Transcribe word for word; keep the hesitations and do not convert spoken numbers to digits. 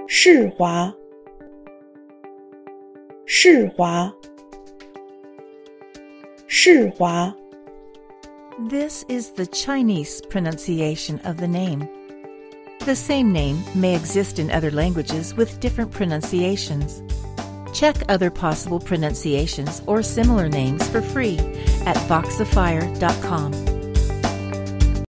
世华，世华，世华。 This is the Chinese pronunciation of the name. The same name may exist in other languages with different pronunciations. Check other possible pronunciations or similar names for free at voxafire dot com.